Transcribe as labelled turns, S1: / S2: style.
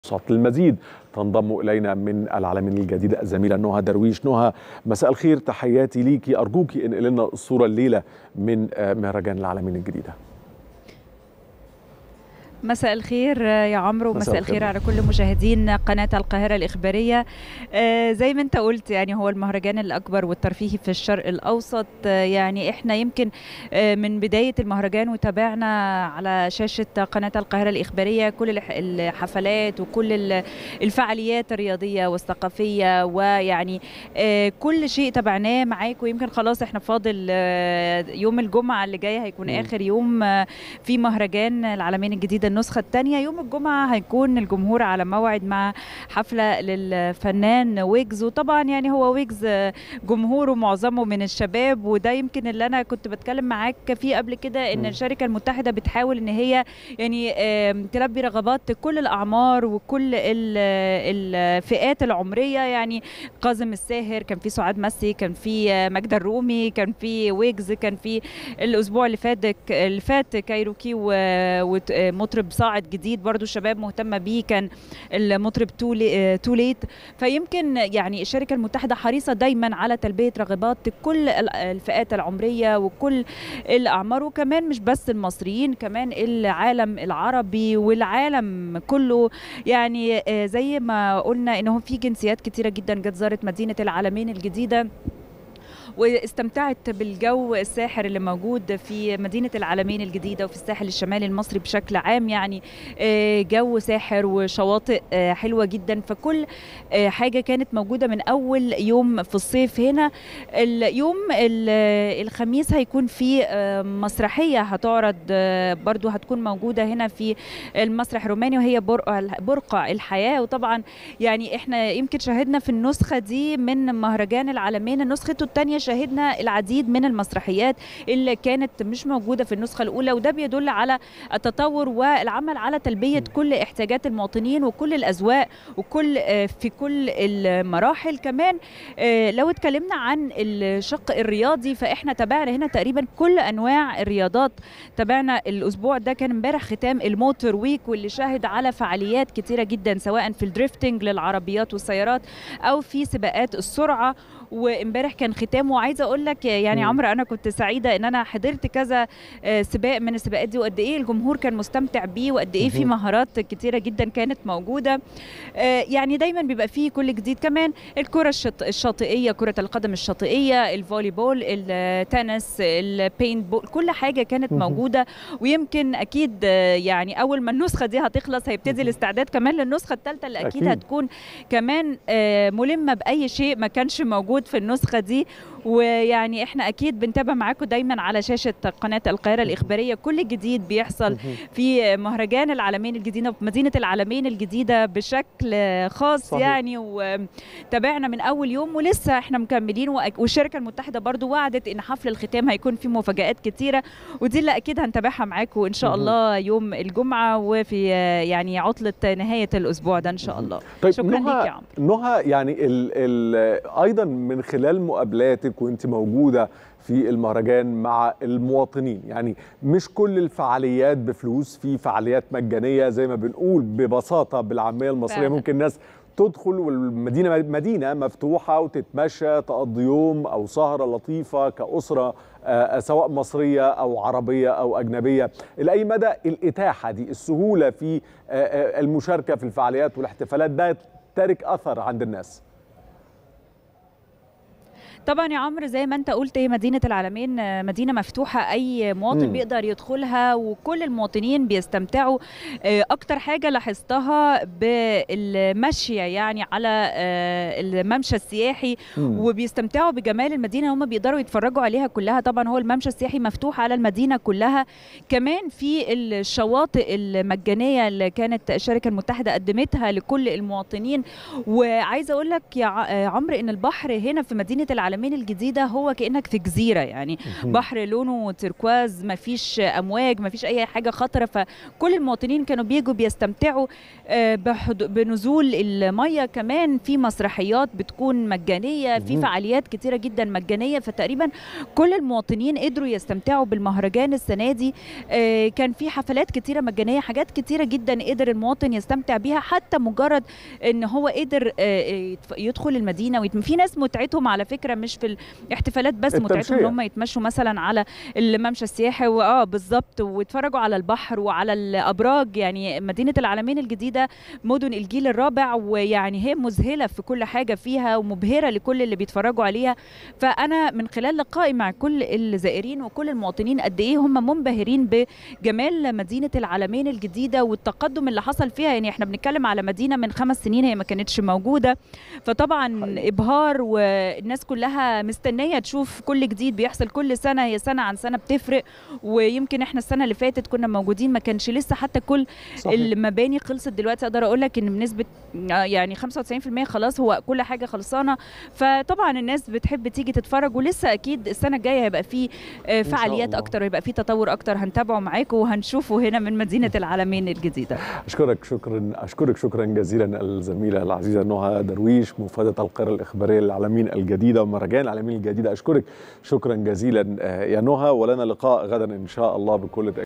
S1: للمزيد تنضم إلينا من العلمين الجديدة الزميلة نهى درويش. نهى، مساء الخير، تحياتي ليكي، أرجوكي انقل لنا الصورة الليلة من مهرجان العلمين الجديدة.
S2: مساء الخير يا عمرو، ومساء الخير على كل مشاهدين قناة القاهرة الإخبارية. زي ما انت قلت، يعني هو المهرجان الأكبر والترفيهي في الشرق الأوسط. يعني احنا يمكن من بداية المهرجان وتابعنا على شاشة قناة القاهرة الإخبارية كل الحفلات وكل الفعاليات الرياضية والثقافية، ويعني كل شيء تابعناه معاك. ويمكن خلاص احنا فاضل يوم الجمعة اللي جاي هيكون آخر يوم في مهرجان العلمين الجديدة النسخة الثانية. يوم الجمعة هيكون الجمهور على موعد مع حفلة للفنان ويجز، وطبعا يعني هو ويجز جمهوره معظمه من الشباب، وده يمكن اللي أنا كنت بتكلم معاك فيه قبل كده، إن الشركة المتحدة بتحاول إن هي يعني تلبي رغبات كل الأعمار وكل الفئات العمرية. يعني كاظم الساهر، كان في سعاد مسي، كان في ماجدة الرومي، كان في ويجز، كان في الأسبوع اللي فات كايروكي ومطرب صاعد جديد برضو الشباب مهتمة بيه، كان المطرب توليت. فيمكن يعني الشركة المتحدة حريصة دايما على تلبية رغبات كل الفئات العمرية وكل الأعمار، وكمان مش بس المصريين، كمان العالم العربي والعالم كله. يعني زي ما قلنا إنه في جنسيات كتيرة جدا جت زارت مدينة العلمين الجديدة واستمتعت بالجو الساحر اللي موجود في مدينة العلمين الجديدة وفي الساحل الشمالي المصري بشكل عام. يعني جو ساحر وشواطئ حلوة جدا، فكل حاجة كانت موجودة من أول يوم في الصيف هنا. اليوم الخميس هيكون في مسرحية هتعرض برضو، هتكون موجودة هنا في المسرح الروماني، وهي برقع الحياة. وطبعا يعني احنا يمكن شاهدنا في النسخة دي من مهرجان العلمين نسخته الثانية، شاهدنا العديد من المسرحيات اللي كانت مش موجودة في النسخة الأولى، وده بيدل على التطور والعمل على تلبية كل احتياجات المواطنين وكل الأذواق وكل في كل المراحل. كمان لو اتكلمنا عن الشق الرياضي، فإحنا تابعنا هنا تقريبا كل أنواع الرياضات. تابعنا الأسبوع ده، كان امبارح ختام الموتور ويك، واللي شاهد على فعاليات كتيرة جدا سواء في الدريفتنج للعربيات والسيارات أو في سباقات السرعة. وامبارح كان ختام، وعايزه اقول لك يعني عمرو، انا كنت سعيده ان انا حضرت كذا سباق من السباقات دي، وقد ايه الجمهور كان مستمتع بيه، وقد ايه في مهارات كتيره جدا كانت موجوده. يعني دايما بيبقى فيه كل جديد. كمان الكره الشاطئيه، كره القدم الشاطئيه، الفولي بول، التنس، البينت بول، كل حاجه كانت موجوده. ويمكن اكيد يعني اول ما النسخه دي هتخلص هيبتدي الاستعداد كمان للنسخه الثالثه اللي اكيد هتكون كمان ملمه باي شيء ما كانش موجود في النسخة دي. ويعني احنا اكيد بنتابع معاكم دايما على شاشة قناة القاهرة الإخبارية كل جديد بيحصل في مهرجان العلمين الجديدة وفي مدينة العلمين الجديدة بشكل خاص. صحيح. يعني وتابعنا من اول يوم ولسه احنا مكملين، والشركة المتحدة برضو وعدت ان حفل الختام هيكون فيه مفاجآت كتيرة، ودي اللي اكيد هنتابعها معاكم ان شاء الله يوم الجمعة وفي يعني عطلة نهاية الاسبوع ده ان شاء الله.
S1: طيب
S2: شكرا ليك يا عمرو.
S1: نهى، يعني ايضا من خلال مقابلاتك وانت موجودة في المهرجان مع المواطنين، يعني مش كل الفعاليات بفلوس، في فعاليات مجانية زي ما بنقول ببساطة بالعامية المصرية فعلا. ممكن ناس تدخل والمدينة مدينة مفتوحة وتتمشى، تقضي يوم أو سهرة لطيفة كأسرة سواء مصرية أو عربية أو أجنبية. إلى أي مدى الإتاحة دي، السهولة في المشاركة في الفعاليات والاحتفالات، ده تارك أثر عند الناس؟
S2: طبعا يا عمرو، زي ما انت قلت، هي مدينة العلمين مدينة مفتوحة، اي مواطن بيقدر يدخلها وكل المواطنين بيستمتعوا. اكتر حاجة لاحظتها بالمشية يعني على الممشى السياحي وبيستمتعوا بجمال المدينة، هم بيقدروا يتفرجوا عليها كلها. طبعا هو الممشى السياحي مفتوح على المدينة كلها. كمان في الشواطئ المجانية اللي كانت الشركة المتحدة قدمتها لكل المواطنين. وعايزة اقول لك يا عمرو ان البحر هنا في مدينة العلمين الجديدة هو كأنك في جزيرة، يعني بحر لونه تركواز، مفيش أمواج، مفيش أي حاجة خطرة، فكل المواطنين كانوا بيجوا بيستمتعوا. بنزول الميه، كمان في مسرحيات بتكون مجانيه، في فعاليات كتيره جدا مجانيه. فتقريبا كل المواطنين قدروا يستمتعوا بالمهرجان السنه دي. كان في حفلات كتيره مجانيه، حاجات كتيره جدا قدر المواطن يستمتع بيها، حتى مجرد ان هو قدر يدخل المدينه في ناس متعتهم على فكره مش في الاحتفالات بس، متعتهم ان هم يتمشوا مثلا على الممشى السياحي بالظبط، ويتفرجوا على البحر وعلى الابراج. يعني مدينه العلمين الجديده مدن الجيل الرابع، ويعني هي مذهله في كل حاجه فيها ومبهره لكل اللي بيتفرجوا عليها. فانا من خلال لقائي مع كل الزائرين وكل المواطنين قد ايه هم منبهرين بجمال مدينه العلمين الجديده والتقدم اللي حصل فيها. يعني احنا بنتكلم على مدينه من 5 سنين هي ما كانتش موجوده، فطبعا ابهار، والناس كلها مستنيه تشوف كل جديد بيحصل كل سنه، هي سنه عن سنه بتفرق. ويمكن احنا السنه اللي فاتت كنا موجودين ما كانش لسه حتى كل المباني خلصت. دلوقتي اقدر اقول لك ان بنسبه يعني 95% خلاص هو كل حاجه خلصانه. فطبعا الناس بتحب تيجي تتفرج، ولسه اكيد السنه الجايه هيبقى في فعاليات اكتر ويبقى في تطور اكتر هنتابعه معاكم وهنشوفه هنا من مدينه العلمين الجديده.
S1: اشكرك شكرا جزيلا الزميله العزيزه نهى درويش، مفادة القاهره الاخباريه للعلمين الجديده ومهرجان العلمين الجديده. اشكرك شكرا جزيلا يا نهى، ولنا لقاء غدا ان شاء الله بكل